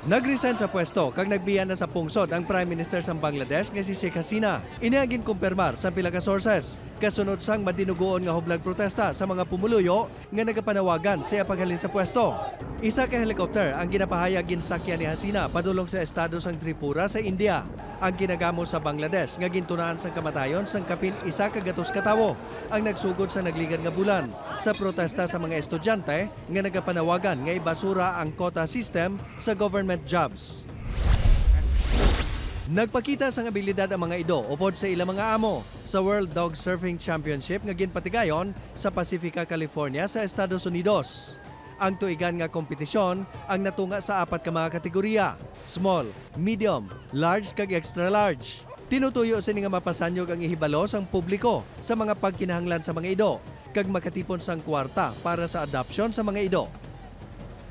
Nag-resign sa pwesto kag nagbiya na sa pungsod ang Prime Minister sa Bangladesh nga si Sheikh Hasina. Iniagin kumpirmar sa pila ka sources. Kasunod sang madinugoon nga hublag protesta sa mga pumuluyo nga nagapanawagan sa paghalin sa pwesto. Isa ka helicopter ang ginapahayag ginsakyan ni Hasina padulong sa estado sang Tripura sa India. Ang ginagamo sa Bangladesh nga gintunaan sang kamatayon sang kapin isa ka gatos ka tawo ang nagsugod sa nagligan nga bulan sa protesta sa mga estudyante nga nagapanawagan nga ibasura ang quota system sa government jobs. Nagpakita sang abilidad ang mga ido upod sa ilang mga amo sa World Dog Surfing Championship nga ginpatigayon sa Pacifica, California sa Estados Unidos. Ang tuigan nga kompetisyon ang natunga sa 4 ka mga kategorya: small, medium, large kag extra large. Tinutuyo sini nga mapasanyog ang ihibalo sang publiko sa mga pagkinahanglan sa mga ido kag makatipon sang kwarta para sa adoption sa mga ido.